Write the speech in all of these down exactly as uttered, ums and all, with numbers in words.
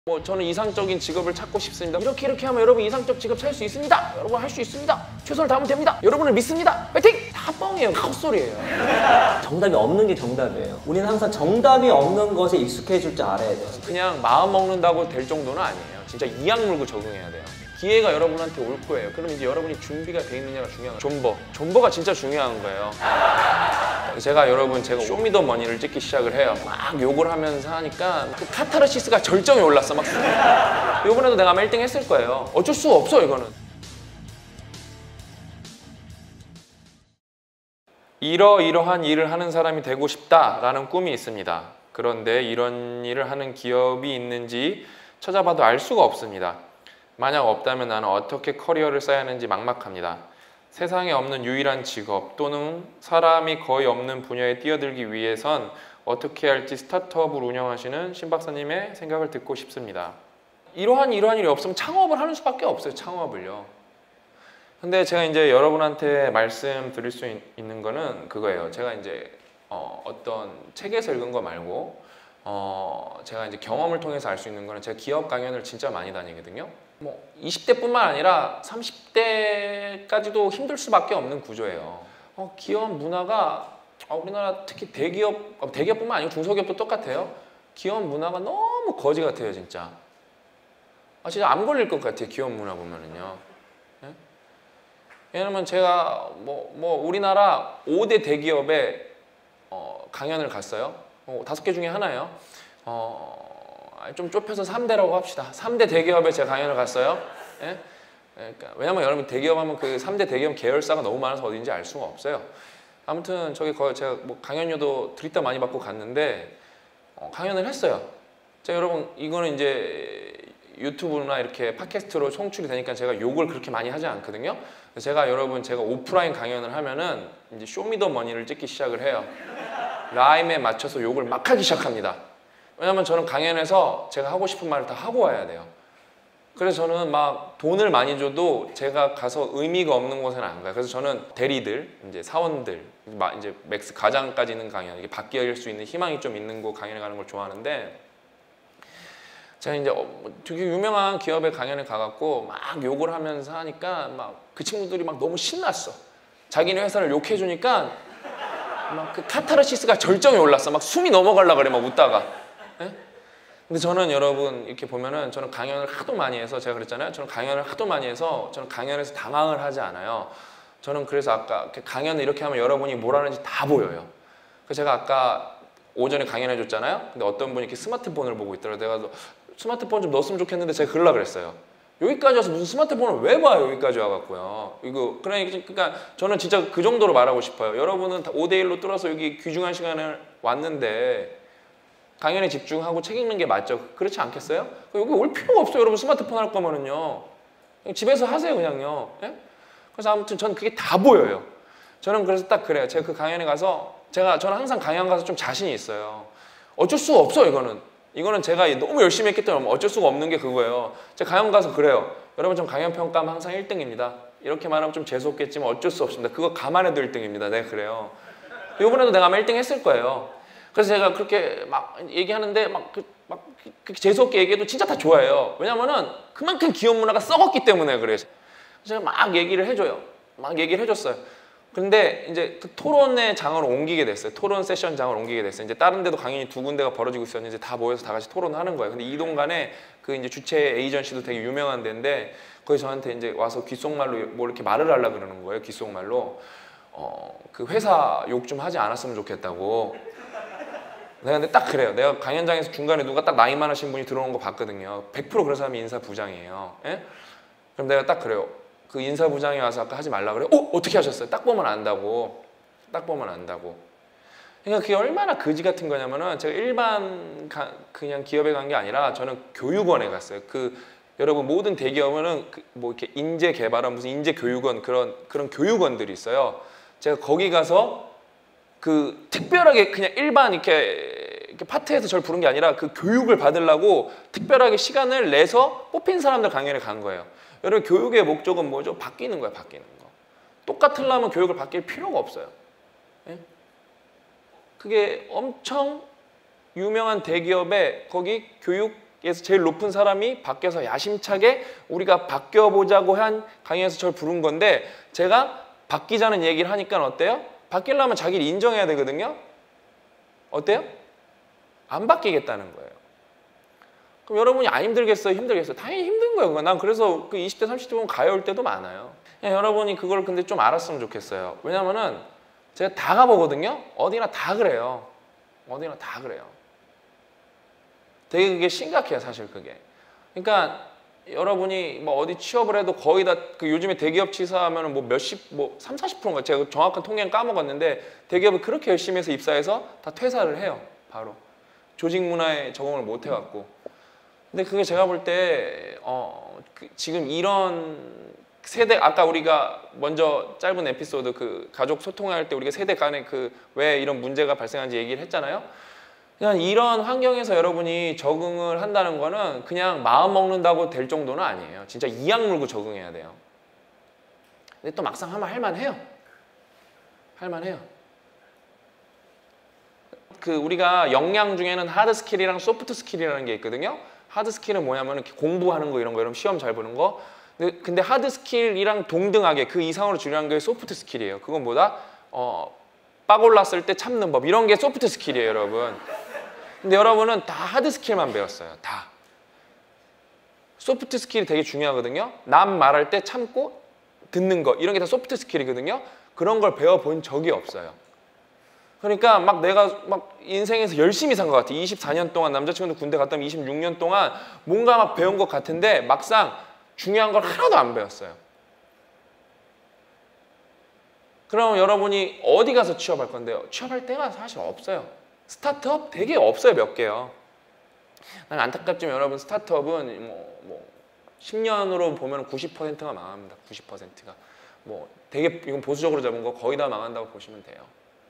뭐 저는 이상적인 직업을 찾고 싶습니다. 이렇게 이렇게 하면 여러분 이상적 직업 찾을 수 있습니다. 여러분 할 수 있습니다. 최선을 다하면 됩니다. 여러분을 믿습니다. 파이팅! 다 뻥이에요. 다 헛소리예요. 정답이 없는 게 정답이에요. 우리는 항상 정답이 없는 것에 익숙해질 줄 알아야 돼요. 그냥 마음 먹는다고 될 정도는 아니에요. 진짜 이악 물고 적응해야 돼요. 기회가 여러분한테 올 거예요. 그럼 이제 여러분이 준비가 돼 있느냐가 중요한 거예요. 존버. 존버가 진짜 중요한 거예요. 제가 여러분 제가 쇼미더머니를 찍기 시작을 해요. 막 욕을 하면서 하니까 그 카타르시스가 절정에 올랐어. 막 이번에도 내가 아마 일 등 했을 거예요. 어쩔 수가 없어 이거는. 이러이러한 일을 하는 사람이 되고 싶다라는 꿈이 있습니다. 그런데 이런 일을 하는 기업이 있는지 찾아봐도 알 수가 없습니다. 만약 없다면 나는 어떻게 커리어를 쌓아야 하는지 막막합니다. 세상에 없는 유일한 직업 또는 사람이 거의 없는 분야에 뛰어들기 위해선 어떻게 할지 스타트업을 운영하시는 신 박사님의 생각을 듣고 싶습니다. 이러한 이러한 일이 없으면 창업을 하는 수밖에 없어요. 창업을요. 근데 제가 이제 여러분한테 말씀드릴 수 있, 있는 거는 그거예요. 제가 이제 어, 어떤 책에서 읽은 거 말고 어, 제가 이제 경험을 통해서 알 수 있는 거는 제가 기업 강연을 진짜 많이 다니거든요. 뭐 이십 대뿐만 아니라 삼십 대까지도 힘들 수밖에 없는 구조예요. 어, 기업 문화가 어, 우리나라 특히 대기업, 어, 대기업뿐만 아니고 중소기업도 똑같아요. 기업 문화가 너무 거지 같아요, 진짜. 아, 진짜 암 걸릴 것 같아요, 기업 문화 보면은요. 예? 왜냐면 제가 뭐, 뭐 우리나라 오 대 대기업에 어, 강연을 갔어요. 어, 다섯 개 중에 하나예요. 어, 좀 좁혀서 삼 대라고 합시다. 삼 대 대기업에 제가 강연을 갔어요. 예? 그러니까 왜냐면 여러분 대기업 하면 그 삼 대 대기업 계열사가 너무 많아서 어딘지 알 수가 없어요. 아무튼 저기 거의 제가 뭐 강연료도 드립다 많이 받고 갔는데 어, 강연을 했어요. 자, 여러분 이거는 이제 유튜브나 이렇게 팟캐스트로 송출이 되니까 제가 욕을 그렇게 많이 하지 않거든요. 제가 여러분 제가 오프라인 강연을 하면은 이제 쇼미더머니를 찍기 시작을 해요. 라임에 맞춰서 욕을 막 하기 시작합니다. 왜냐면 저는 강연에서 제가 하고 싶은 말을 다 하고 와야 돼요. 그래서 저는 막 돈을 많이 줘도 제가 가서 의미가 없는 곳에는 안 가요. 그래서 저는 대리들, 이제 사원들, 이제 맥스 가장까지 있는 강연, 이게 바뀔 수 있는 희망이 좀 있는 곳 강연에 가는 걸 좋아하는데 제가 이제 되게 유명한 기업에 강연에 가갖고 막 욕을 하면서 하니까 막 그 친구들이 막 너무 신났어. 자기네 회사를 욕해주니까 막 그 카타르시스가 절정에 올랐어. 막 숨이 넘어가려고 그래, 막 웃다가. 예? 근데 저는 여러분 이렇게 보면은 저는 강연을 하도 많이 해서 제가 그랬잖아요. 저는 강연을 하도 많이 해서 저는 강연에서 당황을 하지 않아요. 저는 그래서 아까 강연을 이렇게 하면 여러분이 뭘 하는지 다 보여요. 그래서 제가 아까 오전에 강연해 줬잖아요. 근데 어떤 분이 이렇게 스마트폰을 보고 있더라고요. 내가 스마트폰 좀 넣었으면 좋겠는데 제가 그러려고 그랬어요. 여기까지 와서 무슨 스마트폰을 왜 봐요? 여기까지 와갖고요. 이거 그러니까 저는 진짜 그 정도로 말하고 싶어요. 여러분은 오 대 일로 뚫어서 여기 귀중한 시간을 왔는데 강연에 집중하고 책 읽는 게 맞죠? 그렇지 않겠어요? 여기 올 필요가 없어요. 여러분 스마트폰 할 거면은요. 집에서 하세요 그냥요. 예? 그래서 아무튼 저는 그게 다 보여요. 저는 그래서 딱 그래요. 제가 그 강연에 가서 제가 저는 항상 강연 가서 좀 자신이 있어요. 어쩔 수가 없어 이거는. 이거는 제가 너무 열심히 했기 때문에 어쩔 수가 없는 게 그거예요. 제가 강연 가서 그래요. 여러분 전 강연 평가하면 항상 일 등입니다. 이렇게 말하면 좀 재수없겠지만 어쩔 수 없습니다. 그거 감안해도 일 등입니다. 네, 그래요. 이번에도 내가 아마 일 등 했을 거예요. 그래서 제가 그렇게 막 얘기하는데 막, 그, 막 그렇게 재수없게 얘기해도 진짜 다 좋아해요. 왜냐면은 그만큼 기업 문화가 썩었기 때문에 그래요. 제가 막 얘기를 해줘요. 막 얘기를 해줬어요. 근데 이제 그 토론의 장으로 옮기게 됐어요. 토론 세션 장으로 옮기게 됐어요. 이제 다른 데도 강연이 두 군데가 벌어지고 있었는데 다 모여서 다 같이 토론을 하는 거예요. 근데 이동간에 그 이제 주최 에이전시도 되게 유명한 데인데 거기 저한테 이제 와서 귓속말로 뭐 이렇게 말을 하려고 그러는 거예요. 귓속말로. 어, 그 회사 욕 좀 하지 않았으면 좋겠다고. 내가 근데 딱 그래요. 내가 강연장에서 중간에 누가 딱 나이 많으신 분이 들어오는 거 봤거든요. 백 퍼센트 그런 사람이 인사부장이에요. 예? 그럼 내가 딱 그래요. 그 인사부장이 와서 아까 하지 말라 그래. 어? 어떻게 하셨어요? 딱 보면 안다고. 딱 보면 안다고. 그러니까 그게 얼마나 거지 같은 거냐면은 제가 일반 가, 그냥 기업에 간 게 아니라 저는 교육원에 갔어요. 그 여러분 모든 대기업은 그 뭐 이렇게 인재 개발원 무슨 인재 교육원 그런 그런 교육원들이 있어요. 제가 거기 가서 그 특별하게 그냥 일반 이렇게, 이렇게 파트에서 저를 부른 게 아니라 그 교육을 받으려고 특별하게 시간을 내서 뽑힌 사람들 강연에 간 거예요. 여러분 교육의 목적은 뭐죠? 바뀌는 거야, 바뀌는 거. 똑같으려면 교육을 바뀔 필요가 없어요. 예? 그게 엄청 유명한 대기업에 거기 교육 그래서 제일 높은 사람이 밖에서 야심차게 우리가 바뀌어보자고 한 강의에서 저를 부른 건데 제가 바뀌자는 얘기를 하니까 어때요? 바뀌려면 자기를 인정해야 되거든요. 어때요? 안 바뀌겠다는 거예요. 그럼 여러분이 안 힘들겠어요? 힘들겠어요? 당연히 힘든 거예요. 난 그래서 그 이십 대, 삼십 대 보면 가여울 때도 많아요. 그냥 여러분이 그걸 근데 좀 알았으면 좋겠어요. 왜냐면은 제가 다 가보거든요. 어디나 다 그래요. 어디나 다 그래요. 되게 그게 심각해요, 사실 그게. 그러니까 여러분이 뭐 어디 취업을 해도 거의 다 그 요즘에 대기업 취사하면 뭐 몇십, 뭐 삼, 사십 퍼센트인가 제가 정확한 통계는 까먹었는데 대기업이 그렇게 열심히 해서 입사해서 다 퇴사를 해요, 바로. 조직 문화에 적응을 못 해갖고. 근데 그게 제가 볼 때 어, 그 지금 이런 세대 아까 우리가 먼저 짧은 에피소드 그 가족 소통할 때 우리가 세대 간에 그 왜 이런 문제가 발생한지 얘기를 했잖아요. 그냥 이런 환경에서 여러분이 적응을 한다는 거는 그냥 마음 먹는다고 될 정도는 아니에요. 진짜 이악 물고 적응해야 돼요. 근데 또 막상 하면 할만해요. 할만해요. 그 우리가 역량 중에는 하드 스킬이랑 소프트 스킬이라는 게 있거든요. 하드 스킬은 뭐냐면 이렇게 공부하는 거 이런 거, 이런 시험 잘 보는 거. 근데, 근데 하드 스킬이랑 동등하게 그 이상으로 중요한 게 소프트 스킬이에요. 그건 뭐다? 어, 빡 올랐을 때 참는 법 이런 게 소프트 스킬이에요, 여러분. 근데 여러분은 다 하드 스킬만 배웠어요. 다. 소프트 스킬이 되게 중요하거든요. 남 말할 때 참고 듣는 거 이런 게 다 소프트 스킬이거든요. 그런 걸 배워본 적이 없어요. 그러니까 막 내가 막 인생에서 열심히 산 것 같아. 이십사 년 동안 남자친구도 군대 갔다 오면 이십육 년 동안 뭔가 막 배운 것 같은데 막상 중요한 걸 하나도 안 배웠어요. 그럼 여러분이 어디 가서 취업할 건데요? 취업할 데가 사실 없어요. 스타트업 되게 없어요, 몇 개요. 난 안타깝지만 여러분 스타트업은 뭐, 뭐 십 년으로 보면 구십 퍼센트가 망합니다. 구십 퍼센트가. 뭐 되게 이건 보수적으로 잡은 거 거의 다 망한다고 보시면 돼요.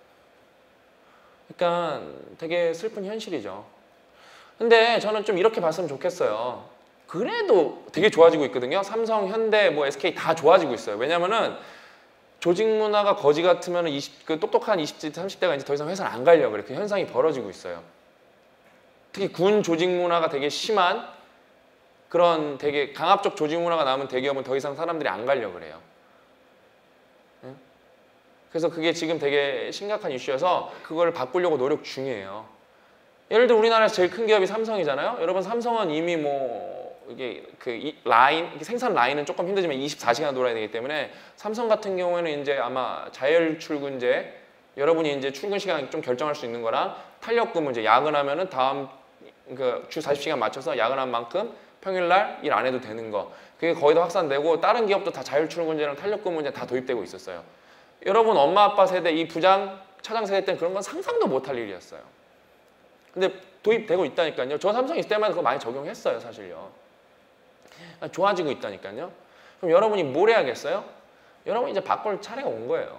그러니까 되게 슬픈 현실이죠. 근데 저는 좀 이렇게 봤으면 좋겠어요. 그래도 되게 좋아지고 있거든요. 삼성, 현대, 뭐 에스케이 다 좋아지고 있어요. 왜냐면은 조직 문화가 거지 같으면 이십, 그 똑똑한 이십 대, 삼십 대가 이제 더 이상 회사를 안 가려고 그래. 그 현상이 벌어지고 있어요. 특히 군 조직 문화가 되게 심한 그런 되게 강압적 조직 문화가 나오면 대기업은 더 이상 사람들이 안 가려고 그래요. 응? 그래서 그게 지금 되게 심각한 이슈여서 그걸 바꾸려고 노력 중이에요. 예를 들어 우리나라에서 제일 큰 기업이 삼성이잖아요. 여러분 삼성은 이미 뭐 이게 그 이 라인 생산 라인은 조금 힘들지만 이십사 시간 돌아야 되기 때문에 삼성 같은 경우에는 이제 아마 자율 출근제 여러분이 이제 출근 시간 좀 결정할 수 있는 거랑 탄력 근무 이제 야근하면은 다음 그 주 사십 시간 맞춰서 야근한 만큼 평일날 일 안 해도 되는 거 그게 거의 다 확산되고 다른 기업도 다 자율 출근제랑 탄력 근무제 다 도입되고 있었어요. 여러분 엄마 아빠 세대 이 부장 차장 세대 때는 그런 건 상상도 못할 일이었어요. 근데 도입되고 있다니까요. 저 삼성 있을 때만 그거 많이 적용했어요, 사실요. 좋아지고 있다니까요. 그럼 여러분이 뭘 해야겠어요? 여러분 이제 바꿀 차례가 온 거예요.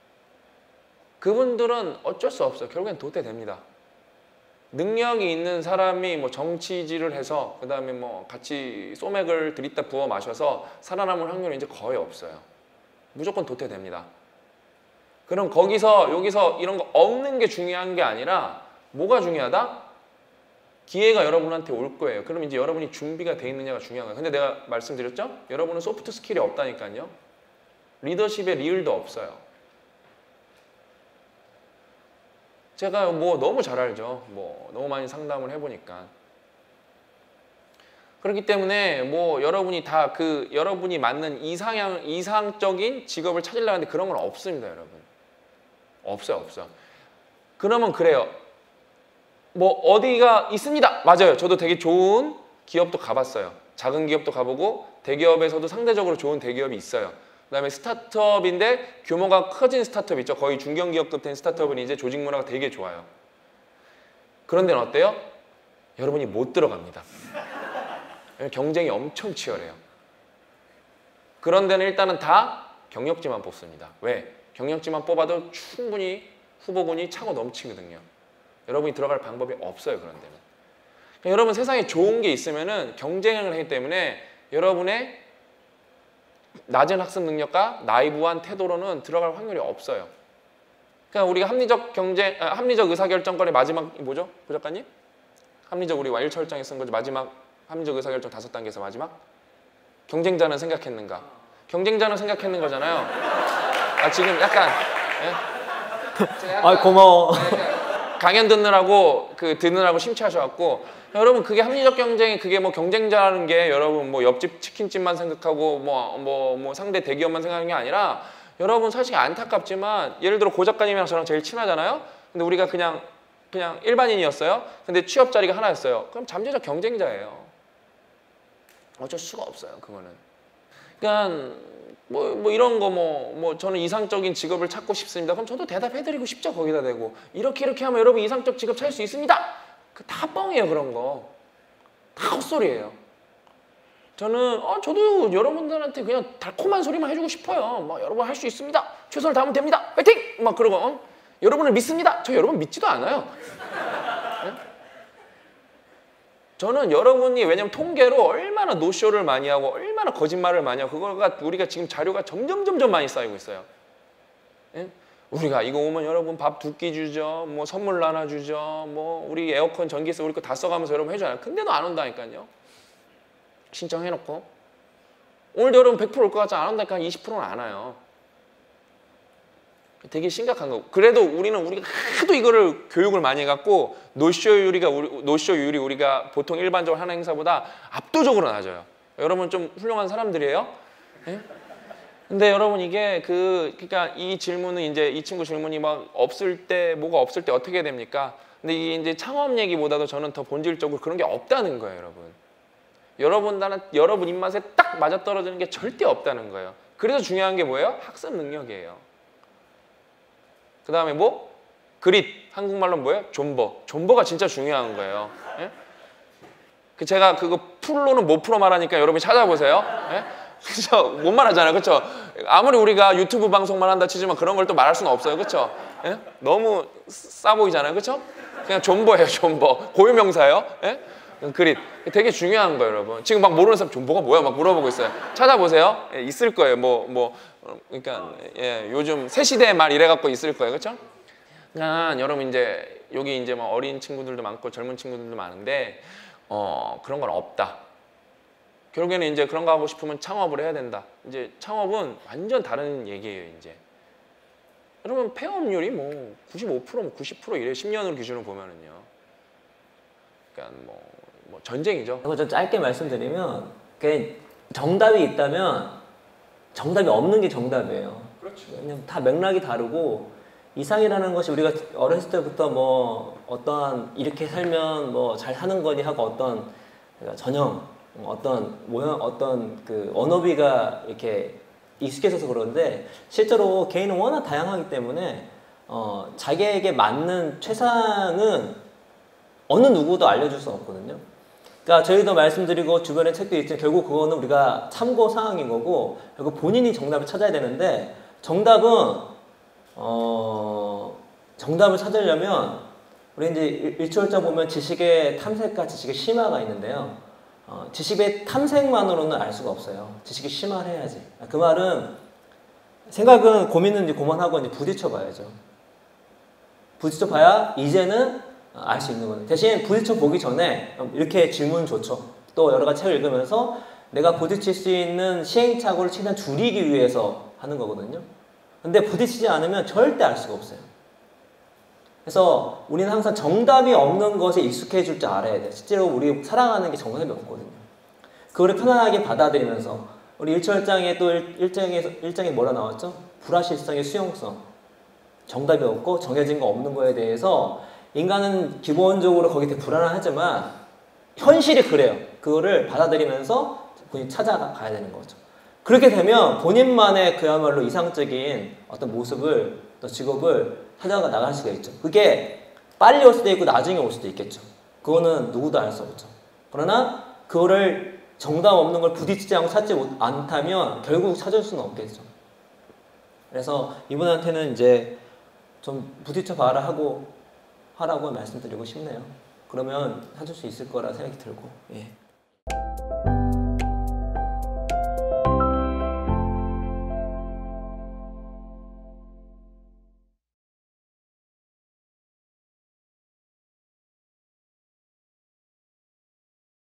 그분들은 어쩔 수 없어요. 결국엔 도태됩니다. 능력이 있는 사람이 뭐 정치질을 해서 그 다음에 뭐 같이 소맥을 들이다 부어 마셔서 살아남을 확률은 이제 거의 없어요. 무조건 도태됩니다. 그럼 거기서 여기서 이런 거 없는 게 중요한 게 아니라 뭐가 중요하다? 기회가 여러분한테 올 거예요. 그럼 이제 여러분이 준비가 돼 있느냐가 중요한 거예요. 근데 내가 말씀드렸죠? 여러분은 소프트 스킬이 없다니까요. 리더십의 리을도 없어요. 제가 뭐 너무 잘 알죠. 뭐 너무 많이 상담을 해보니까. 그렇기 때문에 뭐 여러분이 다 그 여러분이 맞는 이상향, 이상적인 직업을 찾으려고 하는데 그런 건 없습니다, 여러분. 없어요, 없어. 그러면 그래요. 뭐 어디가 있습니다. 맞아요. 저도 되게 좋은 기업도 가봤어요. 작은 기업도 가보고 대기업에서도 상대적으로 좋은 대기업이 있어요. 그 다음에 스타트업인데 규모가 커진 스타트업 있죠. 거의 중견기업급 된 스타트업은 이제 조직 문화가 되게 좋아요. 그런 데는 어때요? 여러분이 못 들어갑니다. 경쟁이 엄청 치열해요. 그런 데는 일단은 다 경력직만 뽑습니다. 왜? 경력직만 뽑아도 충분히 후보군이 차고 넘치거든요. 여러분이 들어갈 방법이 없어요, 그런 데는. 그러니까 여러분 세상에 좋은 게 있으면은 경쟁을 하기 때문에 여러분의 낮은 학습 능력과 나이브한 태도로는 들어갈 확률이 없어요. 그러니까 우리가 합리적 경쟁, 아, 합리적 의사결정권의 마지막 뭐죠, 부 작가님? 합리적 우리 일철장에 쓴 거지. 마지막 합리적 의사결정 다섯 단계에서 마지막 경쟁자는 생각했는가? 경쟁자는 생각했는 거잖아요. 아 지금 약간, 예? 약간 아 고마워. 강연 듣느라고 그 듣느라고 심취하셔갖고 여러분 그게 합리적 경쟁이 그게 뭐 경쟁자라는 게 여러분 뭐 옆집 치킨집만 생각하고 뭐 뭐 뭐 상대 대기업만 생각하는 게 아니라 여러분 사실 안타깝지만 예를 들어 고 작가님이랑 저랑 제일 친하잖아요. 근데 우리가 그냥 그냥 일반인이었어요. 근데 취업 자리가 하나였어요. 그럼 잠재적 경쟁자예요. 어쩔 수가 없어요. 그거는. 그러니까 뭐, 뭐 이런 거 뭐 뭐 저는 이상적인 직업을 찾고 싶습니다. 그럼 저도 대답해드리고 싶죠. 거기다 대고 이렇게 이렇게 하면 여러분 이상적 직업 찾을 수 있습니다. 그 다 뻥이에요. 그런 거. 다 헛소리예요. 저는 어, 저도 여러분들한테 그냥 달콤한 소리만 해주고 싶어요. 막 여러분 할 수 있습니다. 최선을 다하면 됩니다. 화이팅! 막 그러고 어? 여러분을 믿습니다. 저 여러분 믿지도 않아요. 네? 저는 여러분이 왜냐면 통계로 얼마나 노쇼를 많이 하고 얼마나 거짓말을 많이 하고 그거가 우리가 지금 자료가 점점 점점 많이 쌓이고 있어요. 예? 우리가 이거 오면 여러분 밥 두 끼 주죠. 뭐 선물 나눠주죠. 뭐 우리 에어컨 전기세 우리 거 다 써가면서 여러분 해줘요. 근데도 안 온다니까요. 신청해놓고 오늘도 여러분 백 퍼센트 올 것 같지 안 온다니까 한 이십 퍼센트는 안 와요. 되게 심각한 거고. 그래도 우리는 우리가 하도 이거를 교육을 많이 해갖고 노쇼율이가 우리, 노쇼율이 우리가 보통 일반적으로 하는 행사보다 압도적으로 낮아요. 여러분 좀 훌륭한 사람들이에요. 예? 근데 여러분 이게 그 그러니까 이 질문은 이제 이 친구 질문이 막 없을 때 뭐가 없을 때 어떻게 됩니까? 근데 이게 이제 창업 얘기보다도 저는 더 본질적으로 그런 게 없다는 거예요, 여러분. 여러분 나는 여러분 입맛에 딱 맞아떨어지는 게 절대 없다는 거예요. 그래서 중요한 게 뭐예요? 학습 능력이에요. 그 다음에 뭐? 그릿. 한국말로 뭐예요? 존버. 존버가 진짜 중요한 거예요. 예? 그 제가 그거 풀로는 못 풀어 말하니까 여러분이 찾아보세요. 예? 그쵸? 못 말하잖아요. 그쵸? 아무리 우리가 유튜브 방송만 한다 치지만 그런 걸 또 말할 수는 없어요. 그쵸? 예? 너무 싸 보이잖아요. 그쵸? 그냥 존버예요. 존버. 고유명사예요. 예? 그릿. 되게 중요한 거예요, 여러분. 지금 막 모르는 사람 존버가 뭐야? 막 물어보고 있어요. 찾아보세요. 예, 있을 거예요. 뭐, 뭐, 그러니까, 예, 요즘 새 시대의 말 이래갖고 있을 거예요. 그쵸? 그러니까 여러분 이제, 여기 이제 뭐 어린 친구들도 많고 젊은 친구들도 많은데, 어, 그런 건 없다. 결국에는 이제 그런 거 하고 싶으면 창업을 해야 된다. 이제 창업은 완전 다른 얘기예요, 이제. 여러분, 폐업률이 뭐 구십오 퍼센트, 구십 퍼센트 이래, 십 년으로 기준으로 보면은요. 그러니까 뭐, 뭐 전쟁이죠. 이거 좀 짧게 말씀드리면 그 정답이 있다면 정답이 없는 게 정답이에요. 그렇죠. 왜냐면 다 맥락이 다르고 이상이라는 것이 우리가 어렸을 때부터 뭐 어떠한 이렇게 살면 뭐 잘 사는 거니 하고 어떤 전형 어떤 모형 어떤 그 언어비가 이렇게 익숙해져서 그런데 실제로 개인은 워낙 다양하기 때문에 어, 자기에게 맞는 최상은 어느 누구도 알려줄 수 없거든요. 그러니까 저희도 말씀드리고 주변에 책도 있지만 결국 그거는 우리가 참고 사항인 거고 결국 본인이 정답을 찾아야 되는데 정답은 어 정답을 찾으려면 우리 이제 일초월자 보면 지식의 탐색과 지식의 심화가 있는데요. 어, 지식의 탐색만으로는 알 수가 없어요. 지식의 심화를 해야지. 그 말은 생각은 고민은 이제 그만하고 이제 부딪혀 봐야죠. 부딪혀 봐야 이제는 알 수 있는 거예요. 대신 부딪혀 보기 전에 이렇게 질문 좋죠. 또 여러 가지 책을 읽으면서 내가 부딪힐 수 있는 시행착오를 최대한 줄이기 위해서 하는 거거든요. 근데 부딪히지 않으면 절대 알 수가 없어요. 그래서 우리는 항상 정답이 없는 것에 익숙해질 줄 알아야 돼요. 실제로 우리 살아가는 게 정답이 없거든요. 그거를 편안하게 받아들이면서 우리 일철장에 또 일장에 일장에 뭐라 나왔죠? 불확실성의 수용성. 정답이 없고 정해진 거 없는 거에 대해서 인간은 기본적으로 거기에 되게 불안하지만 현실이 그래요. 그거를 받아들이면서 본인이 찾아가야 되는 거죠. 그렇게 되면 본인만의 그야말로 이상적인 어떤 모습을 또 직업을 찾아가 나갈 수가 있죠. 그게 빨리 올 수도 있고 나중에 올 수도 있겠죠. 그거는 누구도 알 수 없죠. 그러나 그거를 정답 없는 걸 부딪히지 않고 찾지 않다면 결국 찾을 수는 없겠죠. 그래서 이분한테는 이제 좀 부딪혀 봐라 하고 하라고 말씀드리고 싶네요. 그러면 찾을 수 있을 거라 생각이 들고. 예.